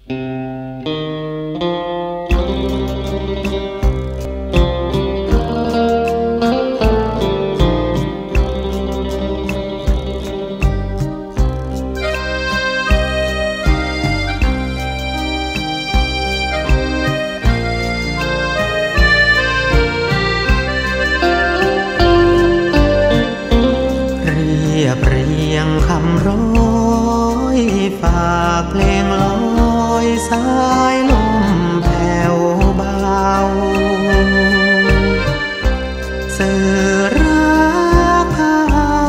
คำร้อยฝากเพลงลอยสายลมแผ่วเบาสื่อรักเขา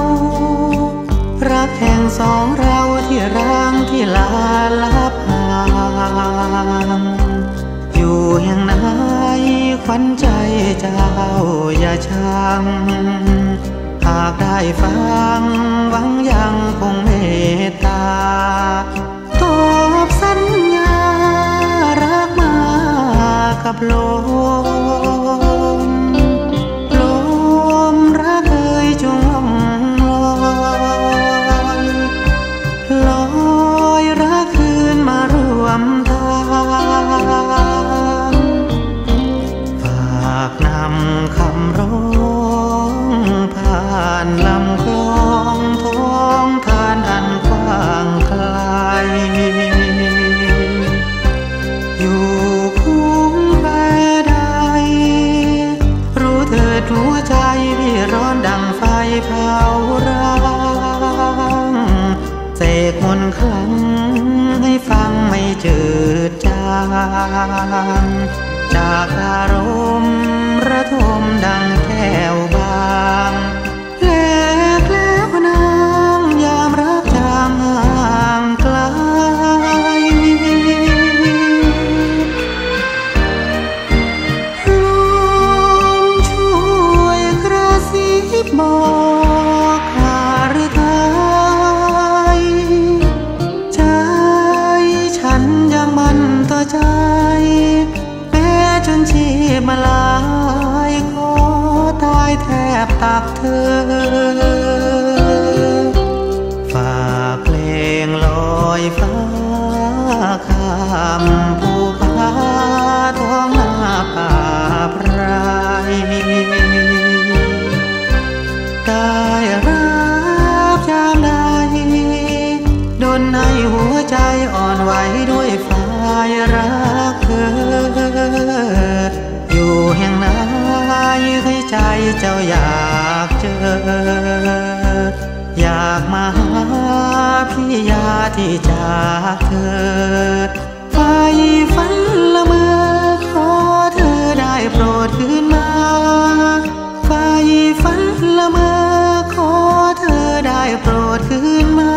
รักแห่งสองเราที่ร้างที่ลาลับห่างอยู่แห่งไหนขวัญใจเจ้าอย่าชังหากได้ฟังหวังยังคงเมตตาตอบสัญญารักมากับลมรักเอ่ยจงลอยรักคืนมารวมทางฝากนำคำร้องผ่านลำคลองท้องทานอันกว้างไกลอยู่คุ้งแพใดรู้เถิดหัวใจพี่ร้อนดังไฟเผาร้างเสกมนต์ครั้งให้ฟังไม่จืดจางจากอารมณ์ระทมดังแก้วบางแลกแล้วนางยามรักจางห่างไกลลมช่วยกระซิบบอกหาหรือไทยใจฉันยังมั่นต่อใจแม้จนชีพมาลายขอตายแทบตักเธอฝากเพลงลอยฟ้าข้ามภูผาท้องนาป่าไพรได้รับยามใดดลให้หัวใจอ่อนไหวด้วยฝ่ายรักเธออยู่แห่งไหนให้ใจเจ้าอยากเจออยากมาหาพี่ยาที่จากเธอไปฝันละเมอขอเธอได้โปรดคืนมาไปฝันละเมอขอเธอได้โปรดคืนมา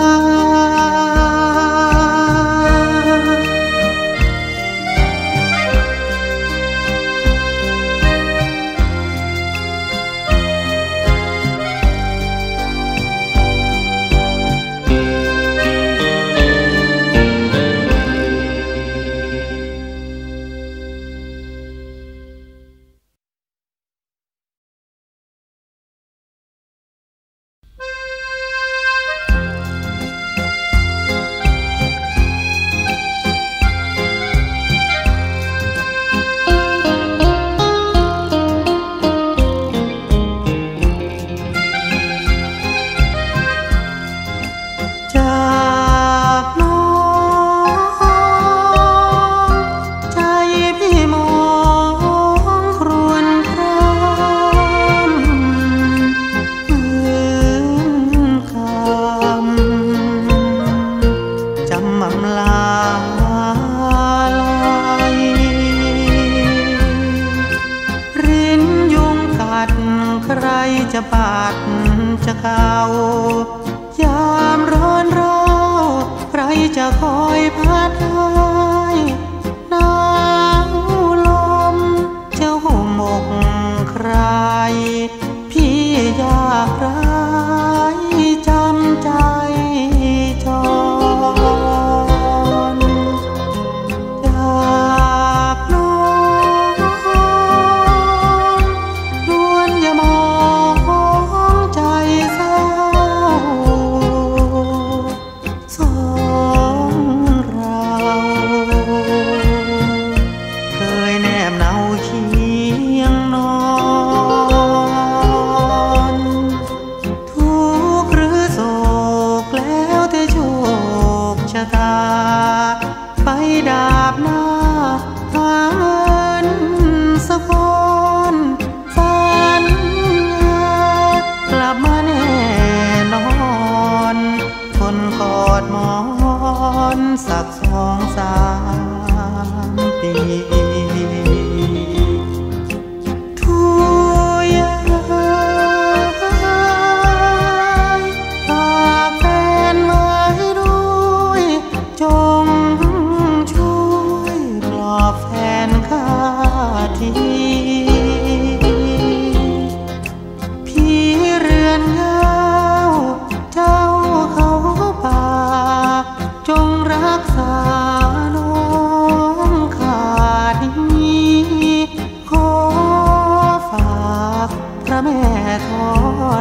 จะบาดจะเก่ายามร้อนร้าวใครจะคอยพัดให้หนาวลมจะห่มอกใครพี่อยากร้ายจำใจจรจากน้องล้วนอย่ามองใจเศร้าสองเรา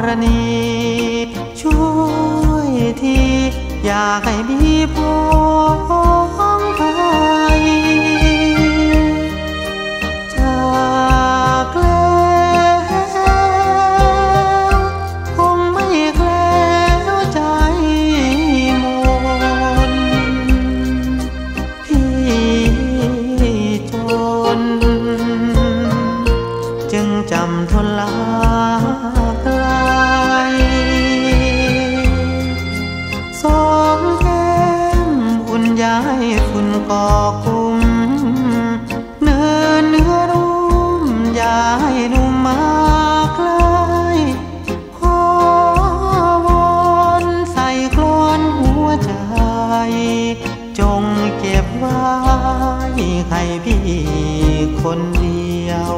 ณีช่วยทีอยากให้มีพ้องไปจากแล้วคงไม่แคล้วใจมนพี่จนจึงจำทนลาไกลสองแก้มอุ่นย้ายฝุ่นก่อกุมเนื้อรุ่มย้ายนุ่มมาใกล้ขอวอนใส่กลอนหัวใจจงเก็บไว้ให้พี่คนเดียว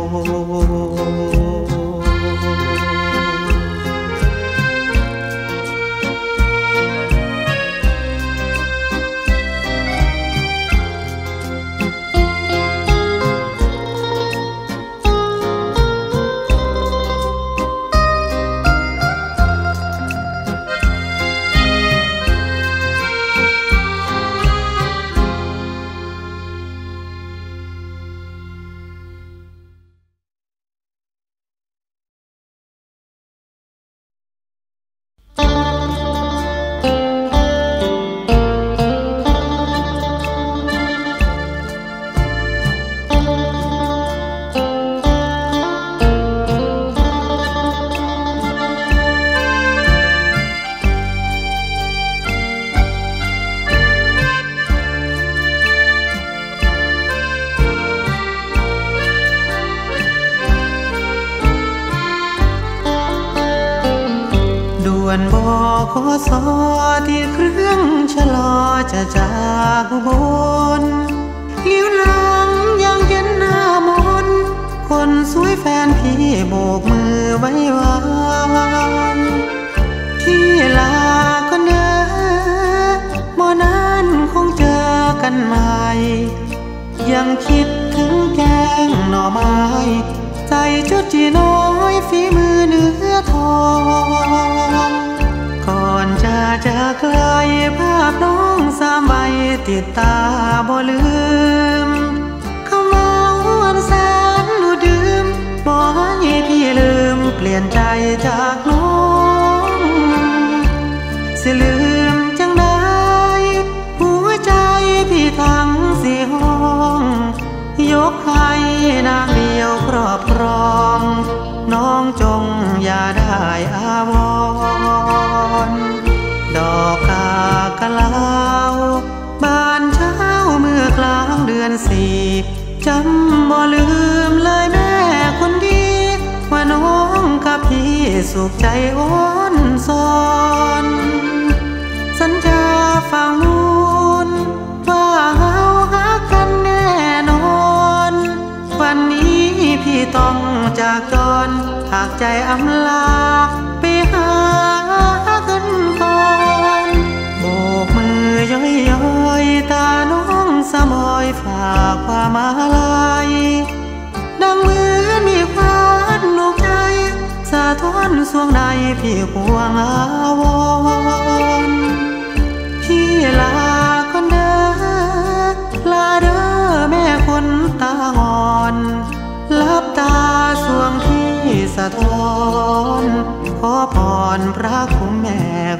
บขสที่เครื่องชะลอจะจากบนลิ้วหลังยังเย็นหน้ามนคนสวยแฟนพี่โบกมือไว้วานที่ลาก็เนอโมนั้นคงเจอกันใหม่ยังคิดถึงแกงหน่อไม้ใจจุดจีน้อยฝีมือเนื้อทองก่อนจะไกลภาพน้องสามใบติดตาบ่ลืมคำเมาอันแสนดูดื่มบ่ให้พี่ลืมเปลี่ยนใจจากน้องสิลืมจังได้หัวใจพี่ทั้งสี่ห้องยกให้นางเดียวครอบครองน้องจงอย่าได้อาวรณ์ดอกกากะลาวบานเช้าเมื่อกลางเดือนสี่จำบ่ลืมเลยแม่คนดีว่าน้องกับพี่สุขใจอ้อนสอนสัญญาฟังนู้นว่าเฮาฮักกันแน่นอนวันนี้พี่ต้องจากจรหากใจอำลาไปหากันก่อนโบกมือย้อยๆตาน้องสมอยฝากความมาลัยดังมือมีควันลูกใจสะท้อนสวงในพี่ห่วงอาวรณ์พี่ลาคนเด้อลาเด้อแม่คนตางอนลับตาสวงที่สะท้อนขอพรพระคุณแม่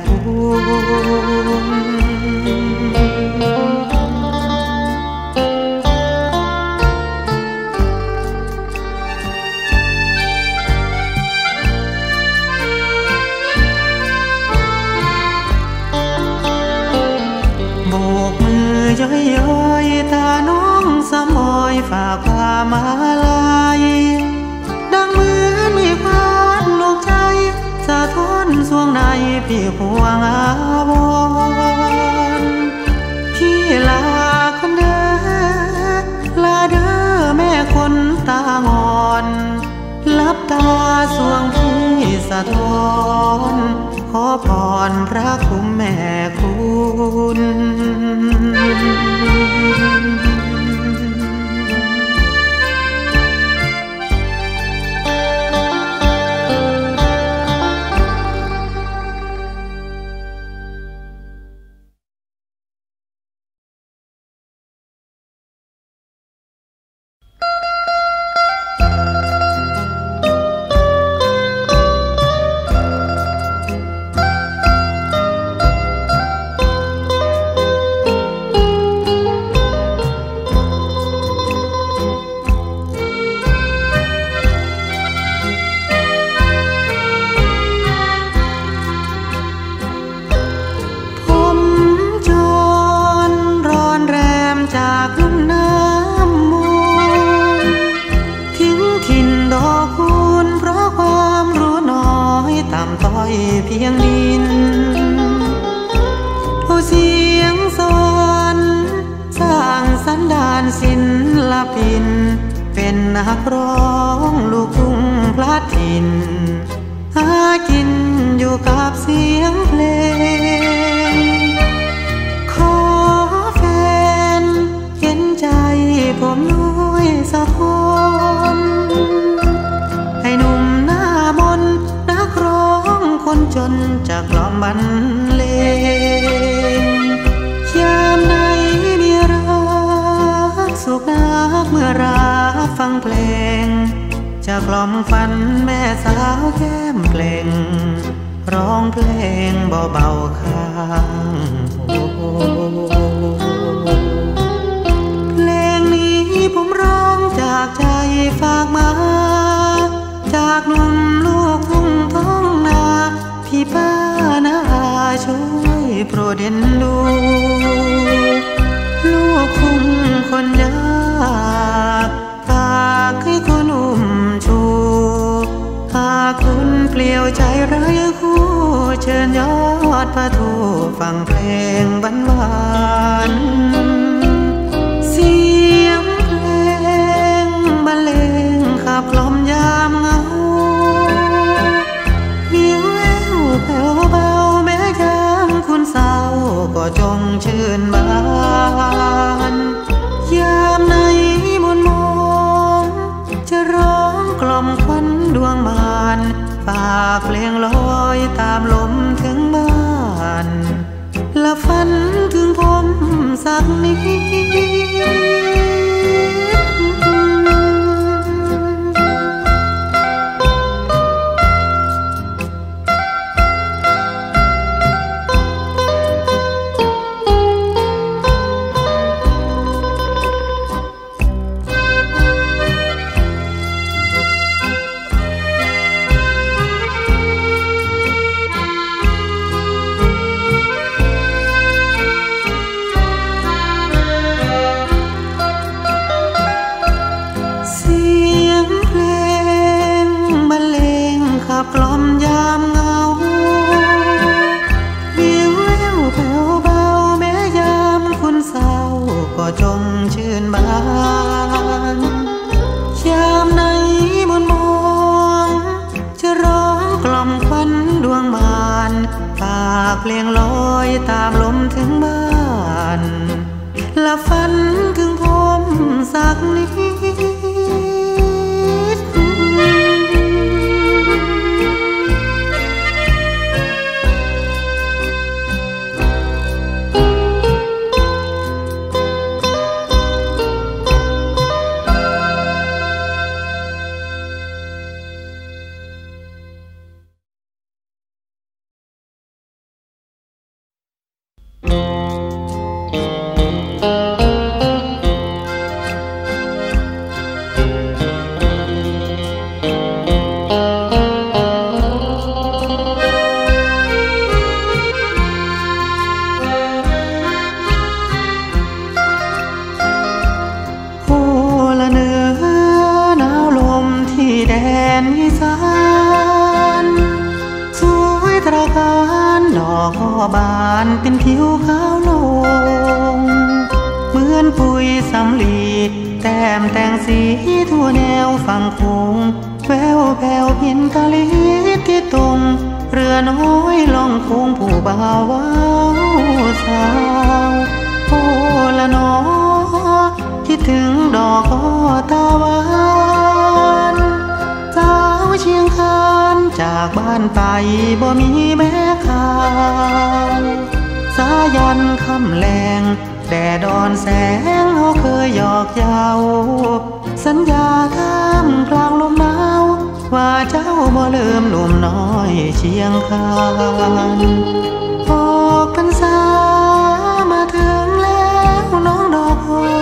คุณโบกมือย้อยๆตาน้องสมอยฝากความมาลัยดังมือมีควันลูกใจสะท้อนสวงในพี่ห่วงอาวรณ์พี่ลาคนเด้อลาเด้อแม่คนตางอนลับตาสวงพี่สะท้อนขอพรพระคุณแม่คุณปินเป็นนักร้องลูกทุ่งพลัดถิ่นหากินอยู่กับเสียงเพลงขอแฟนเห็นใจผมด้วยสักคนให้หนุ่มหน้ามนต์นักร้องคนจนจากกล่อมบรรเลงยามไหนมีรักสุขนักเมื่อรักฟังเพลงจะกล่อมฝันแม่สาวแก้มเกล่งร้องเพลงเบาๆข้างหูเพลงนี้ผมร้องจากใจฝากมาจากหนุ่มลูกทุ่งท้องนาพี่ป้าน้าอาช่วยโปรดเอ็นดูลูกทุ่งคนยากฝากให้คุณอุ้มชูหากคุณเปลี่ยวใจไร้คู่เชิญยอดประตูฟังเพลงหวานๆเสียงเพลงบรรเลงขับกล่อมยามเหงาวิวแววแผ่วเบาแม้ยามคุณเศร้าก็จงชื่นบานยามไหนมนมองจะร้องกล่อมควันดวงมานฝากเพลงลอยตามลมถึงบ้านและฝันถึงผมสักนิดกล่อมยามเหงาวิวแววแผ่วเบาแม้ยามคุณเศร้าก็จงชื่นบานยามไหนมนมองจะร้องกล่อมควันดวงมานฝากเพลงลอยตามลมถึงบ้านและฝันถึงผมสักนิดบานเป็นผิวขาวโลงเหมือนปุ๋ยสำลีแต้มแต่งสีทั่วแนวฝั่งโขงแววแผ่วพินตะลิดที่ตรงเรือน้อยล่องโค้งผู้บ่าวว้าวสาวโอ้ละน้อคิดถึงดอกอ้อตาหวานสาวเชียงคานจากบ้านไปบ่มีแม่ข่าวสายันคำแรงแดดอ่อนแสงเขาเคยหยอกเย้าสัญญาท่ามกลางลมหนาวว่าเจ้าบ่ลืมหนุ่มน้อยเชียงคานออกพรรษามาถึงแล้วน้องดอกอ้อ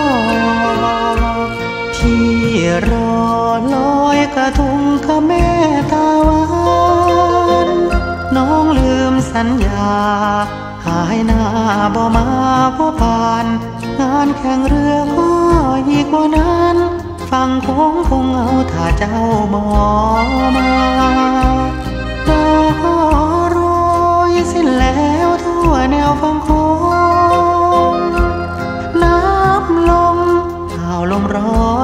พี่รอลอยกระทงกับแม่ตาหวานน้องลืมสัญญาหายหน้าบ่มาพ่อผ่านงานแข่งเรือก็อีกว่านั้นฟังโค้งคงเอาถ้าเจ้าบ่มาดอกโรยสิ้นแล้วทั่วแนวฟังโค้งน้ำลงข่าวลมร้อน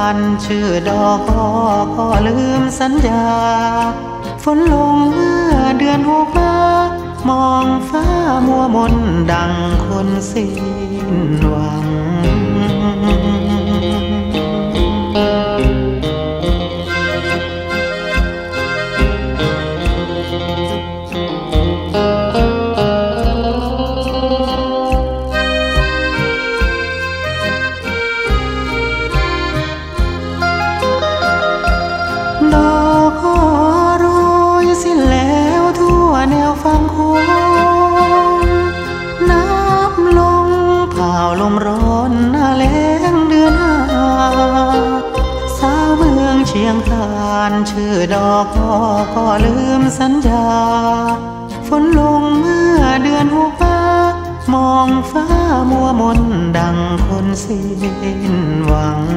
านชื่อดอกก็ลืมสัญญาฝนลงเมื่อเดือนหกมามองฟ้ามัวมนดังคนสิ้นหวังดอกโรยสิ้นแล้วทั่วแนวฝั่งโค้งน้ำลงเผาลมร้อนหน้าแล้งเดือนห้าสาวเมืองเชียงคานชื่อดอกก็ลืมสัญญาฝนลงเมื่อเดือนหกมองฟ้ามัวมนดังคนสิ้นหวัง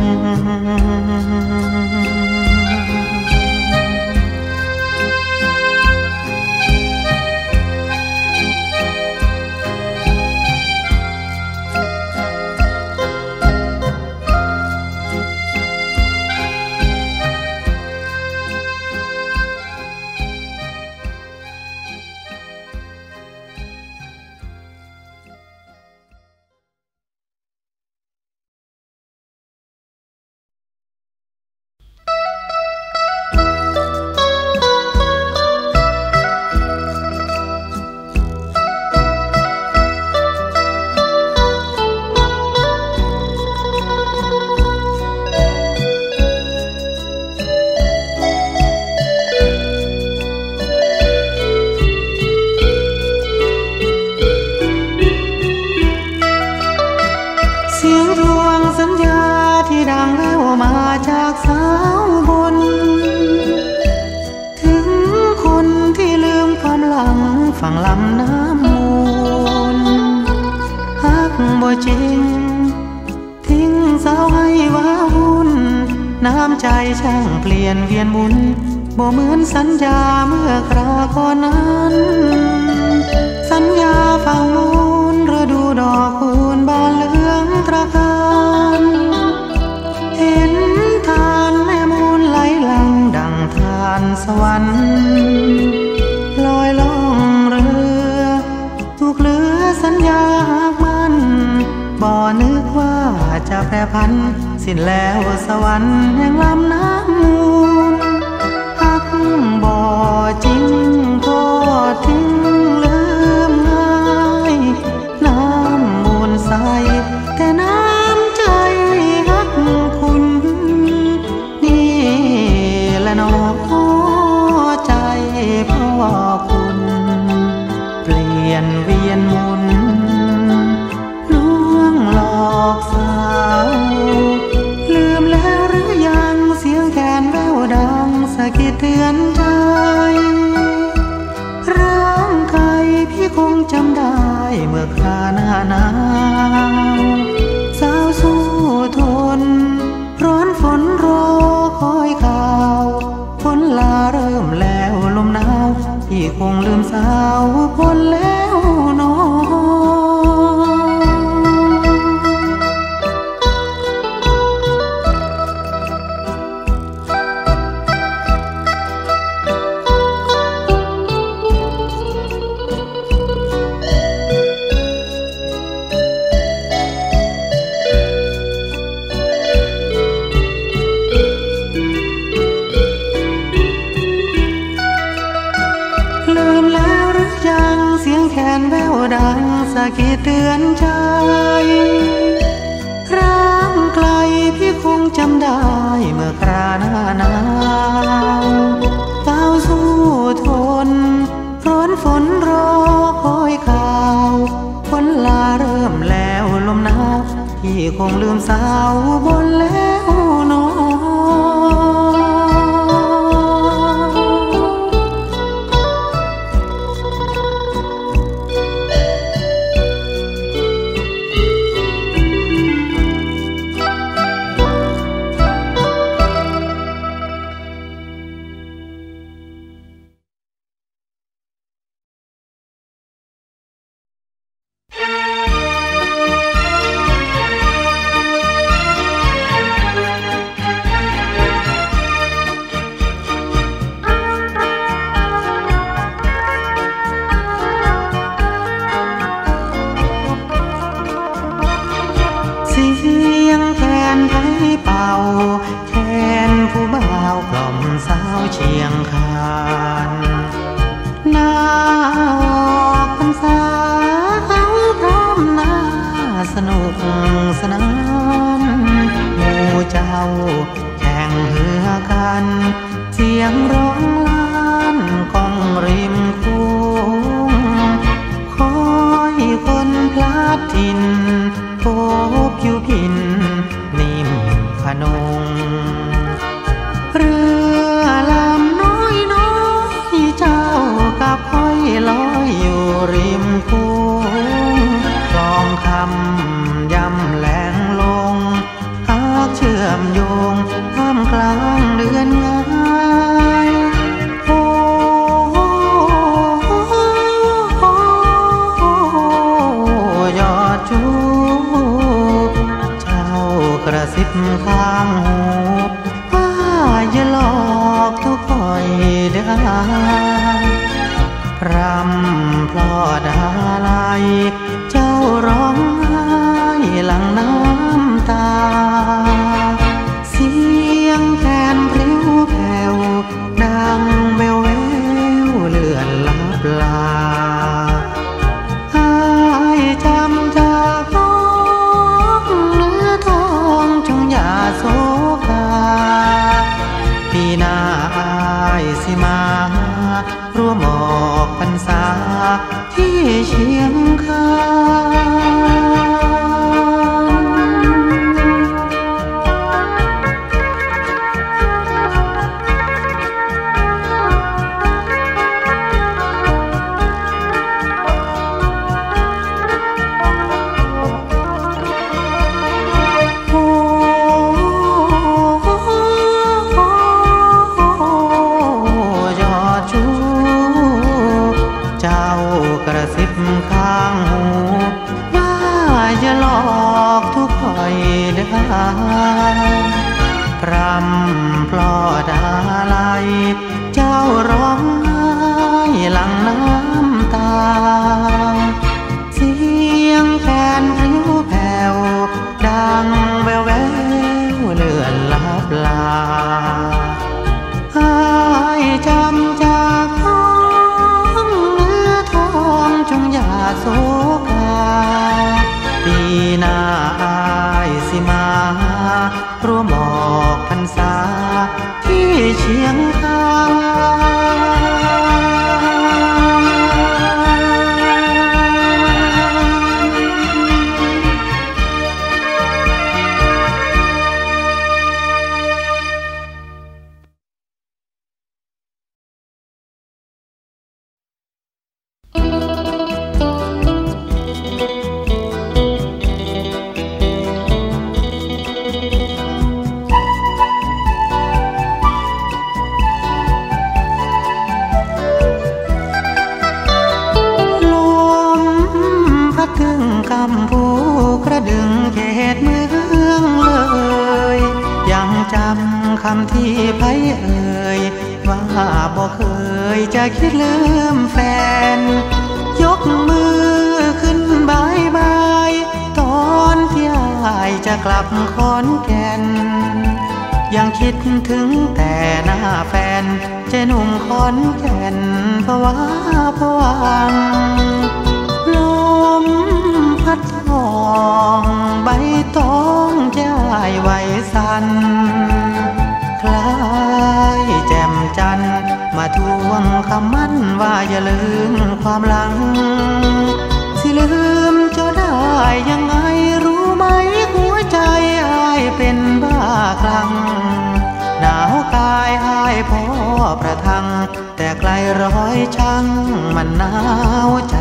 จากสาวบนถึงคนที่ลืมความหลังฝั่งลำน้ำมูลฮักบ่จริงทิ้งสาวให้ว้าวุ่นน้ำใจช่างเปลี่ยนเวียนหมุนบ่เหมือนสัญญาเมื่อคราก่อนนั้นสัญญาฝั่งมูลฤดูดอกคูณบานเหลืองตระการเห็นทานแม่มูลไหลหลังดังทานสวรรค์ลอยล่องเรือถูกเหลือสัญญาหากมันบ่นึกว่าจะแปรพันสิ้นแล้วสวรรค์แห่งลำน้ำมูลหักบ่จริงก็ทิ้งลืมง่ายน้ำมูลใสแต่น้ำใจหักคุณนี่แหละน้อใจพ่อคุณเปลี่ยนเวียนหมุนลวงหลอกสาวลืมแล้วหรือยังเสียงแคนแววดังสะกิดเตือนใจร่างกายพี่คงจำได้เมื่อคราหน้าหนาวสาวสู้ทนร้อนฝนรอคอยข่าวฝนลาเริ่มแล้วลมหนาวพี่คงลืมสาวพ้นแล้วน้อแคนแววดังสะกิดเตือนใจร่างไกลพี่คงจำได้เมื่อคราหน้าหนาวก้าวสู้ทนร้อนฝนรอคอยข่าวฝนลาเริ่มแล้วลมหนาวพี่คงลืมสาวบนแล้วน้อสาวพร้อมหน้าสนุกสนานหมู่เจ้าแข่งเฮือกันเสียงร้องล้านก้องริมคุ้งคอยคนพลัดถิ่นพบอยู่พินนิ่มพนงเรือลำน้อยน้อยเจ้ากับค่อยลอยอยู่ริมคุ้งคลองคำย่ำแหลงลงหากเชื่อมโยงท่ามกลางเดือนง่ายโอ้ยอดจูเจ้ากระซิบข้างหูว่าอย่าหลอกทุกคอยเด้อพรำพลอดอะไรเจ้าร้องไห้หลังน้ำตาเสียงแคนพริ้วแผ่วดังแววแววเลื่อนลับลาให้จำจากน้องเนื้อทองจงอย่าโศกาปีหน้าอายสิมาร่วมออกพรรษาที่เชียงคากระซิบข้างหูว่าอย่าหลอกทุกคอยเด้อพรำพลอดอะไรเจ้าร้องไห้หลังน้ำตาเสียงแคนพริ้วแผ่วดังแววแววเลื่อนลับลาให้จำจากจงอย่าโศกาปีหน้าอายสิมาร่วมออกพรรษาที่เชียงคกำพูกระดึงเขตเมืองเลยยังจำคำที่ไผเอ่ยว่าบ่เคยจะคิดลืมแฟนยกมือขึ้นบายบายตอนที่อายจะกลับขอนแก่นยังคิดถึงแต่หน้าแฟนเจนุ่มขอนแก่นภาวะผวังลมพัดทองใบตองใจไหวสั่นคล้ายแจ่มจันทร์มาทวงคำมั่นว่าอย่าลืมความหลังสิลืมจะได้ยังไงรู้ไหมหัวใจอายเป็นบ้าคลั่งหนาวกายอายพอประทังแต่ไกลร้อยช่างมันหนาวใจ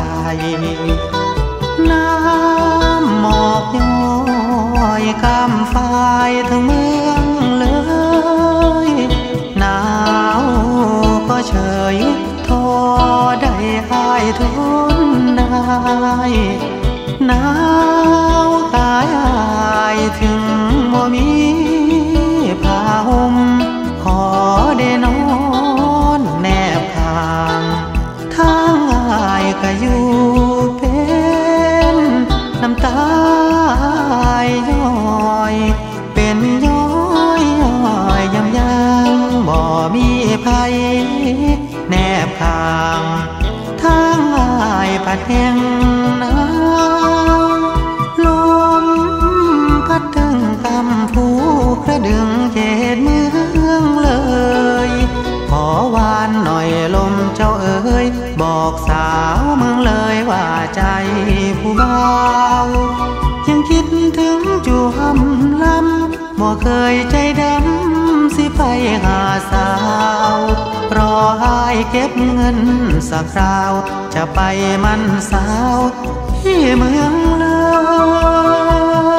น้ำหมอกย้อยกำฟ้ายทั้งเมืองเลยหนาวก็เฉยทอได้อายทนได้หนาวกายอายถึงบ่มีผ้าห่มขอได้นอนแนบข้างทางอายก็อยู่เป็นน้ำตาย้อยเป็นย้อยย้อยยำยังบ่มีภัยแนบข้างทางอายพัดแห้งหนาวลมพัดถึงกำพูกระดึงเขตเมืองเลยขอวานหน่อยลมเจ้าเอ๋ยบอกสาวเมืองเลยว่าใจผู้เบายังคิดถึงจูหำลำบ่เคยใจดำสิไปหาสาวรอให้เก็บเงินสักคราวจะไปมันสาวที่เมืองเลย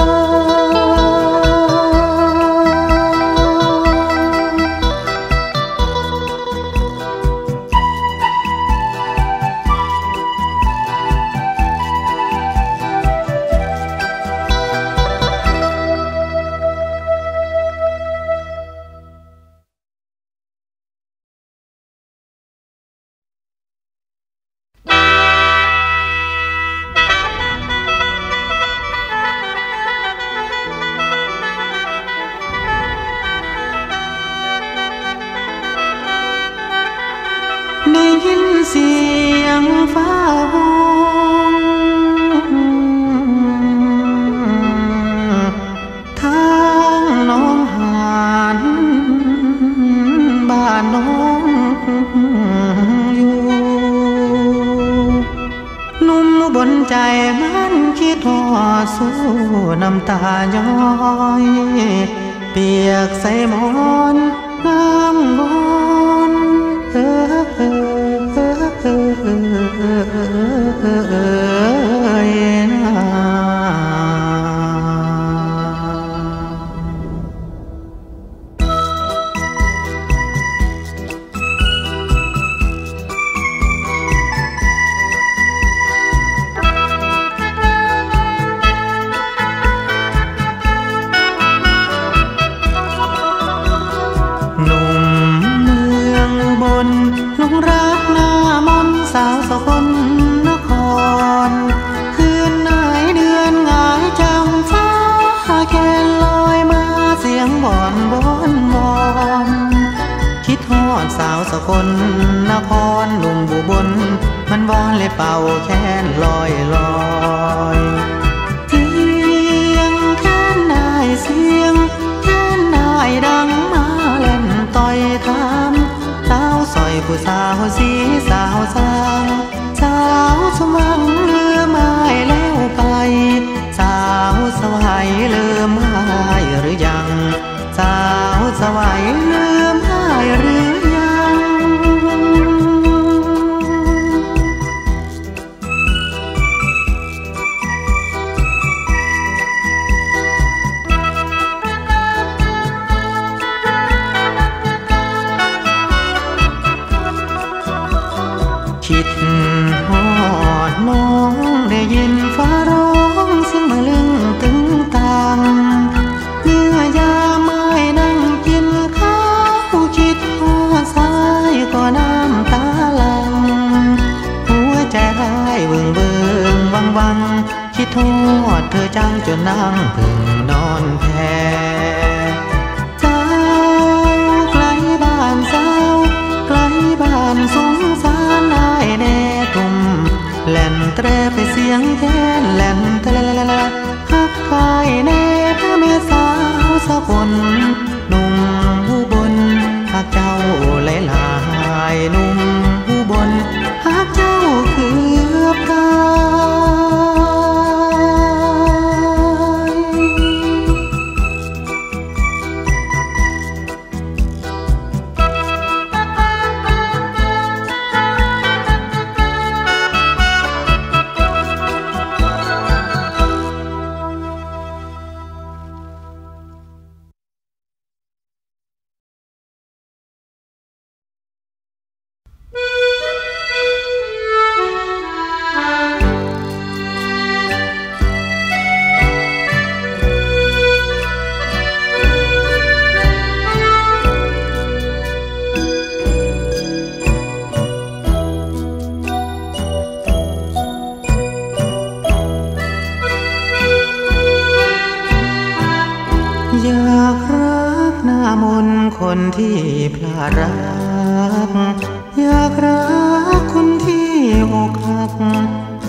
ได้ยินเสียงฟ้าห้องทางน้องหานบ้านน้องอยู่นุ่มบนใจมันคิดทอดสู้น้ำตาย้อยเปียกใส่หมอนน้ำวอนหนุ่มเมืองบนลงรักหน้ามนสาวสกลนครคืนไหนเดือนหงายจำฟ้าแค่ลอยมาเสียงบ่อนบอนบอนคิดฮอดสาวสกลนครหนุ่มบุบลมันวอนเลยเป่าแค้นลอยลอยเสียงแค้นนายเสียงแค้นนายดังมาเล่นต่อยทามสาวซอยผู้สาวสีสาวสางสาวสมังลืมไม้แล้วไปสาวสวัยลืมไม้หรือยังสาวสวัยลืมไม้หรือยังคิดฮอดน้องได้ยินฟ้าร้องเสียงมาลึงตึงตังเมื่อยามไม่นั่งกินข้าวคิดฮอดสายก็น้ำตาหลังหัวใจหายเบิ่งเบิ่งวังวังคิดฮอดเธอจังจนนั่งพึ่งนอนแพ้เจ้าไกลบ้านเจ้าไกลบ้านสงสารนายแน่ทุ่มแล่นแตรไปเสียงแค้นแล่นแตรฮักกายแน่พระแม่สาวสกลหนุ่มผู้บนฮักเจ้าหลายๆหนุ่มผู้บนฮักเจ้าเกือบตายอยากรักหน้ามนคนที่พลาดรักอยากรักคนที่อกหัก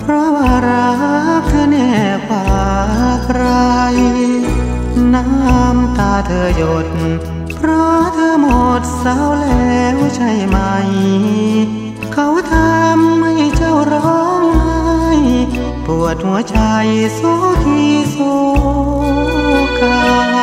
เธอหยดเพราะเธอหมดสาวแล้วใช่ไหมเขาทำให้เจ้าร้องไห้ปวดหัวใจโศกีโศกา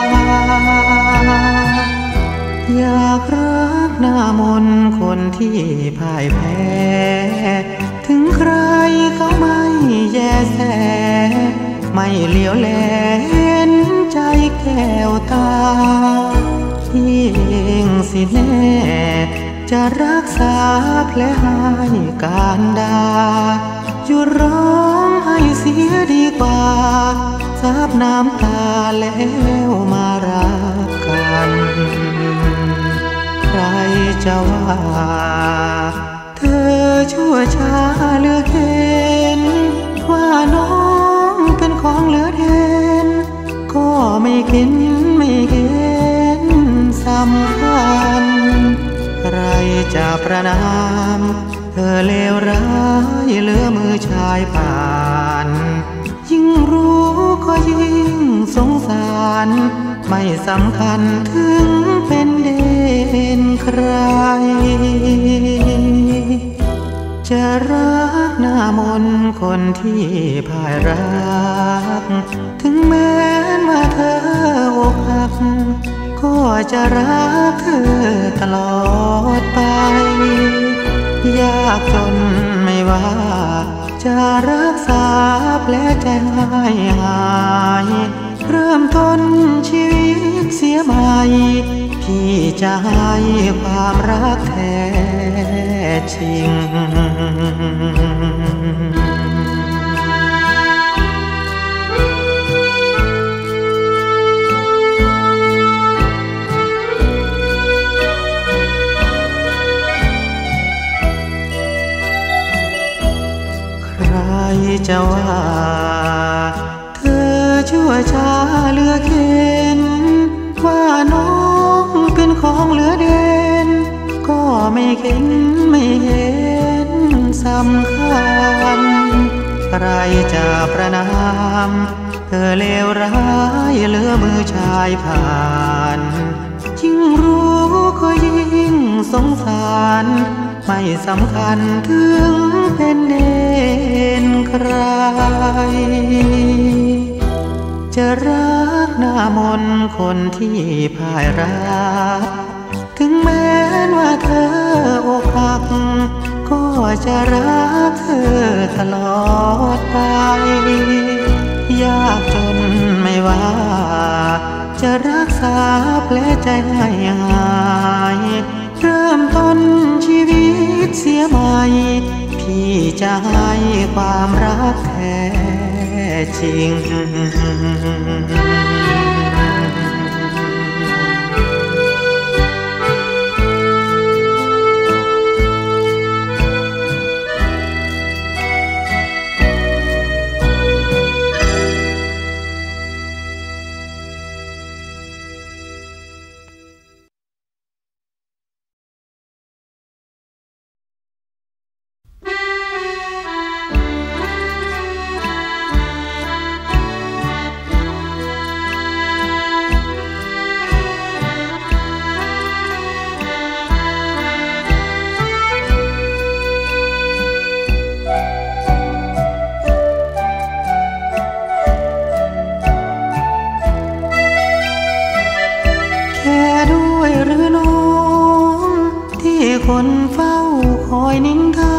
อยากรักหน้ามนคนที่พ่ายแพ้ถึงใครเขาไม่แยแสไม่เหลียวแลเห็นใจแก้วตายิ่งสิแน่จะรักษาแผลให้การดาหยุดร้องให้เสียดีกว่าซับน้ำตาแล้วมารักกันใครจะว่าเธอชั่วช้าเหลือเกินว่าน้องเป็นของเหลือเด่นก็ไม่คิดไม่เห็นสำคัญใครจะประนามเธอเลวร้ายเหลือมือชายผ่านยิ่งรู้ก็ยิ่งสงสารไม่สำคัญถึงเป็นเด่นใครจะรักหน้ามนคนที่พ่ายรักถึงแม้ว่าเธออกหักก็จะรักเธอตลอดไปยากจนไม่ว่าจะรักษาแผลใจให้หายเริ่มต้นชีวิตเสียใหม่พี่จะให้ความรักแท้จริงจะว่าเธอชั่วช้าเหลือเกินว่าน้องเป็นของเหลือเด่นก็ไม่เห็นไม่เห็นสำคัญใครจะประนามเธอเลวร้ายเหลือมือชายผ่านยิ่งรู้ก็ยิ่งสงสารไม่สำคัญถึงเป็นเด่นใครจะรักหน้ามนคนที่พ่ายรักถึงแม้ว่าเธออกหักก็จะรักเธอตลอดไปยากจนไม่ว่าจะรักษาแผลใจให้หายเริ่มต้นชีวิตเสียใหม่พี่จะให้ความรักแท้จริงคนเฝ้าคอยนินทา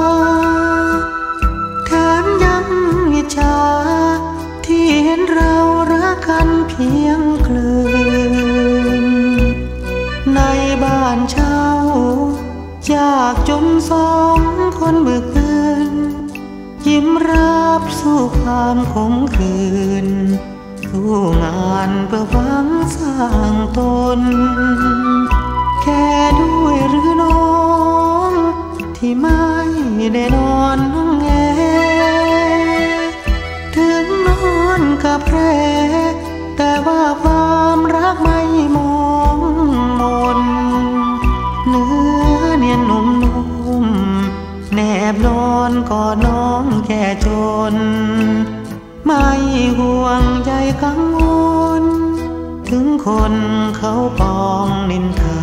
แถมยังอิจฉาที่เห็นเรารักกันเพียงคลื่นในบ้านเช่ายากจนสองคนเบิกบืนยิ้มรับสู้ความขมขื่นสู้งานเพื่อหวังสร้างตนแค่ด้วยหรือน้องที่ไม่ได้นอนน้องแงถึงนอนกับแผลแต่ว่าความรักไม่มองมนเนื้อเนียนนุ่มๆแนบนอนกอดน้องแค่จนไม่ห่วงใยกังวลถถึงคนเขาปองนินทา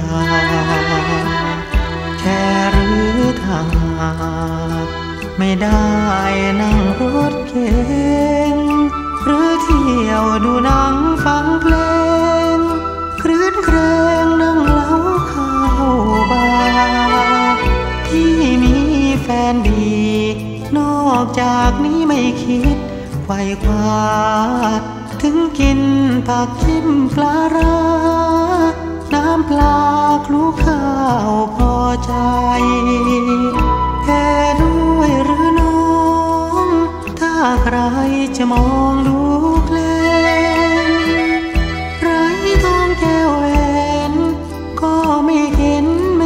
แค่หรือทางไม่ได้นั่งรถเก๋งหรือเที่ยวดูหนังฟังเพลงครื้นเครงนั่งเล้าเข้าบาร์ที่มีแฟนดีนอกจากนี้ไม่คิดไขว่คว้าถึงกินผักจิ้มปลาร้าน้ำปลาคลุกข้าวพอใจแค่ด้วยหรือน้องถ้าใครจะมองดูแกล้งไรทองแก้วแหวนก็ไม่เห็น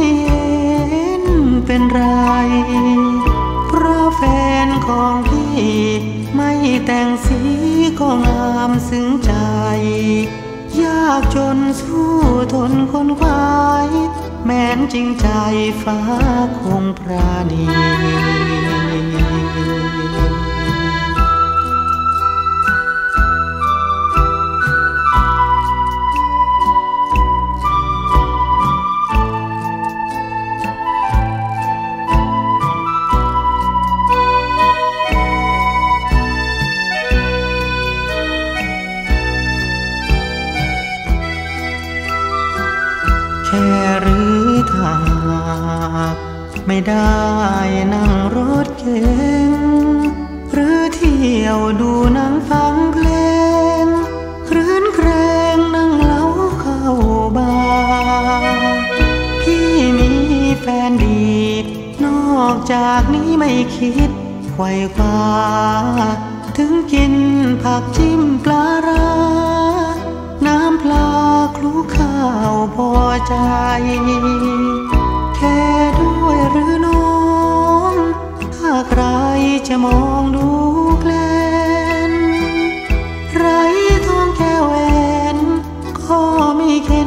เป็นไรเพราะแฟนของพี่ไม่แต่งสีก็งามซึ้งใจยากจนสู้ทนคนควายแม้นจริงใจฟ้าคงปราณีแค่หรือทางไม่ได้นั่งรถเก๋งหรือเที่ยวดูหนังฟังเพลงครื้นเครงนั่งเล้าเข้าบาร์พี่มีแฟนดีนอกจากนี้ไม่คิดไขว่คว้าถึงกินผักจิ้มปลาร้าน้ำปลาคลุกข้าวพอใจแค่ด้วยหรือน้องถ้าใครจะมองดูแกล้งไรทองแก้วแหวนก็ไม่เห็น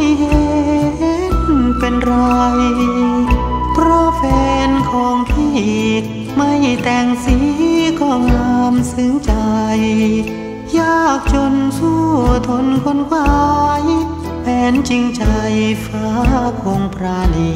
เป็นไรเพราะแฟนของพี่ไม่แต่งสีก็งามซึ้งใจยากจนสู้ทนคนควายแม้นจริงใจฟ้าคงปราณี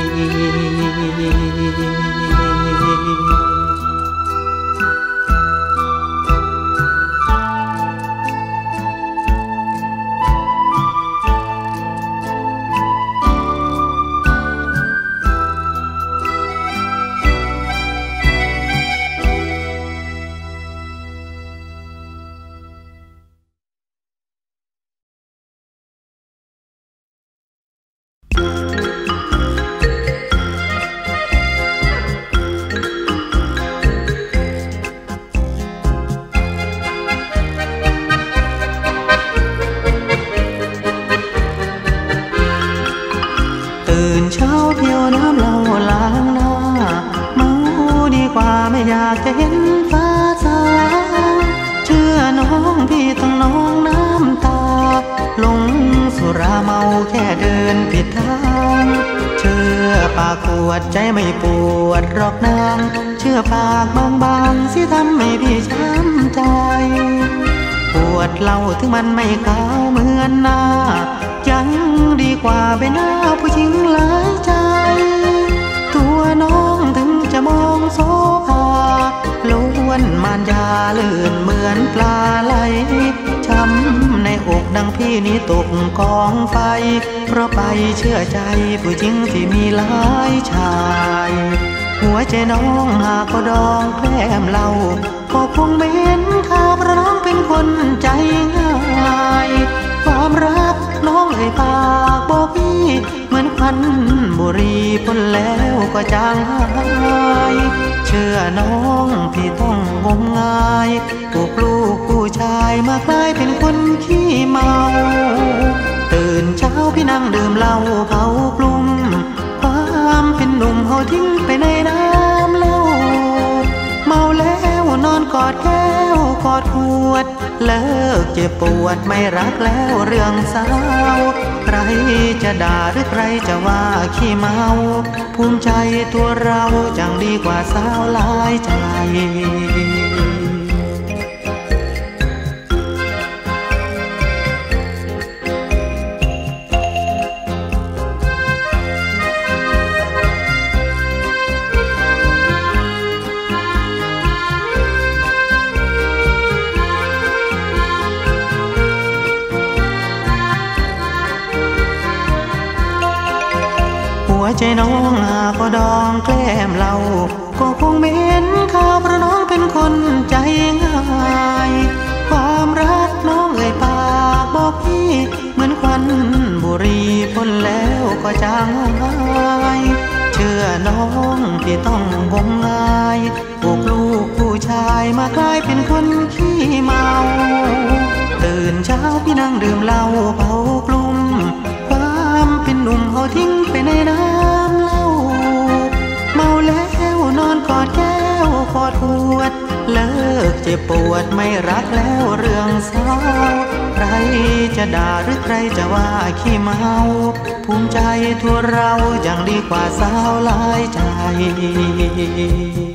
ไม่อยากจะเห็นฟ้าสางเชื่อน้องพี่ต้องน้องน้ำตาหลงสุราเมาแค่เดินผิดทางเชื่อปากปวดใจไม่ปวดหรอกนางเชื่อปากบางๆสิทำให้พี่ช้ำใจปวดเล่าถึงมันไม่ขาวเหมือนหน้ายังดีกว่าไปหน้าผู้หญิงหลายใจตัวน้องถึงจะมองโซภาล้วนมารยาลื่นเหมือนปลาไหลช้ำในอกดังพี่นี้ตกกองไฟเพราะไปเชื่อใจผู้หญิงที่มีหลายชายหัวใจน้องหากก็ดองแกล้มเล่าก็คงไม่เห็นข่าวเพราะน้องเป็นคนใจง่ายความรักน้องเอ่ยปากบอกพี่เหมือนควันบุหรี่พ่นแล้วก็จางหายเชื่อน้องพี่ต้องงมงายถูกลูกผู้ชายมากลายเป็นคนขี้เมาตื่นเช้าพี่นั่งดื่มเหล้าเขากลุ่มความเป็นหนุ่มเขาทิ้งไปในน้ำเหล้าเมาแล้วนอนกอดแก้วกอดขวดเลิกเจ็บปวดไม่รักแล้วเรื่องสาวใครจะด่าหรือใครจะว่าขี้เมาภูมิใจตัวเราจังดีกว่าสาวหลายใจวใจน้องหากก็ดองแกล้มเราก็คงไม่เห็นข่าวเพราะน้องเป็นคนใจง่ายความรักน้องเอ่ยปากบอกพี่เหมือนควันบุหรี่พ่นแล้วก็จางหายเชื่อน้องที่ต้องงมงายพวกลูกผู้ชายมากลายเป็นคนขี้เมาตื่นเช้าพี่นั่งดื่มเหล้าเผากลุ่มความเป็นหนุ่มเขาทิ้งไปในน้ำเหล้าเมาแล้วนอนกอดแก้วกอดขวดเลิกเจ็บปวดไม่รักแล้วเรื่องเศร้าใครจะด่าหรือใครจะว่าขี้เมาภูมิใจทั่วเรายังดีกว่าสาวหลายใจ